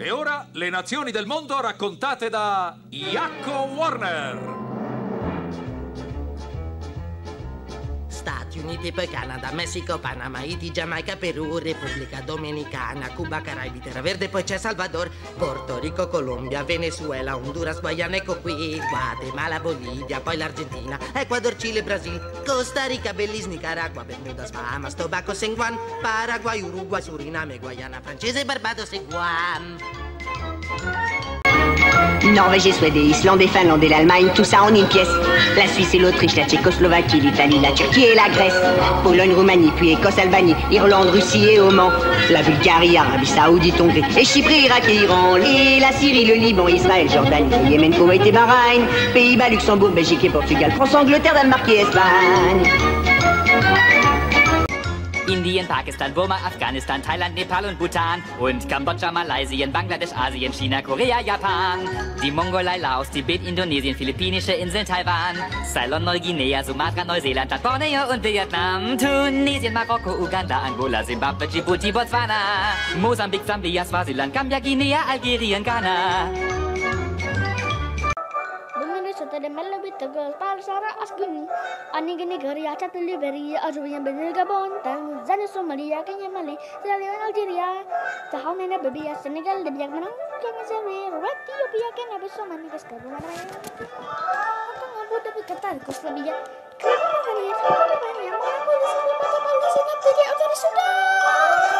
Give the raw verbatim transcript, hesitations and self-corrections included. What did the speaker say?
E ora le nazioni del mondo raccontate da Jaakko Warner. Stati Uniti, poi Canada, Messico, Panama, Haiti, Giamaica, Perù, Repubblica Dominicana, Cuba, Caraibi, Terra Verde, poi c'è Salvador, Porto Rico, Colombia, Venezuela, Honduras, Guayana, ecco qui, Guatemala, Bolivia, poi l'Argentina, Ecuador, Cile, Brasile, Costa Rica, Belize, Nicaragua, Bermudas, Bahamas, Tobago, San Juan, Paraguay, Uruguay, Suriname, Guayana Francese, Barbados et Guam. Norvège et Suède, Islande et Finlande et l'Allemagne, tout ça en une pièce. La Suisse et l'Autriche, la Tchécoslovaquie, l'Italie, la Turquie et la Grèce. Pologne, Roumanie, puis Écosse, Albanie, Irlande, Russie et Oman. La Bulgarie, Arabie Saoudite, Hongrie, et Chypre, Irak et Iran. Et la Syrie, le Liban, Israël, Jordanie, le Yémen, Koweït et Bahreïn. Pays-Bas, Luxembourg, Belgique et Portugal, France, Angleterre, Danemark et Espagne. Indien, Pakistan, Burma, Afghanistan, Thailand, Nepal und Bhutan und Kambodscha, Malaysia, Bangladesch, Asien, China, Korea, Japan, die Mongolei, Laos, Tibet, Indonesien, Philippinische Inseln, Taiwan, Ceylon, Neuguinea, Sumatra, Neuseeland, Borneo und Vietnam, Tunesien, Marokko, Uganda, Angola, Zimbabwe, Djibouti, Botswana, Mosambik, Sambia, Swaziland, Gambia, Guinea, Algerien, Ghana. The mellow with the girls, Parsara asking, Anigani Garia, Chatuliveri, Ajuian Benilgabon, Zan Somalia, Kenya Mali, Sierra Algeria, the how many baby are Senegal, the Biagman, Kenya, Red Ethiopia, can have so many discoveries. I put up with the Qatar, Koslavia, Kenya,